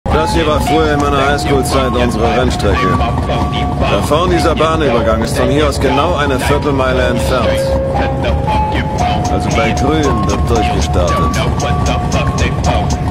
Das hier war früher in meiner Highschool-Zeit unsere Rennstrecke. Da vorne dieser Bahnübergang ist von hier aus genau eine Viertelmeile entfernt. Also bei Grün wird durchgestartet.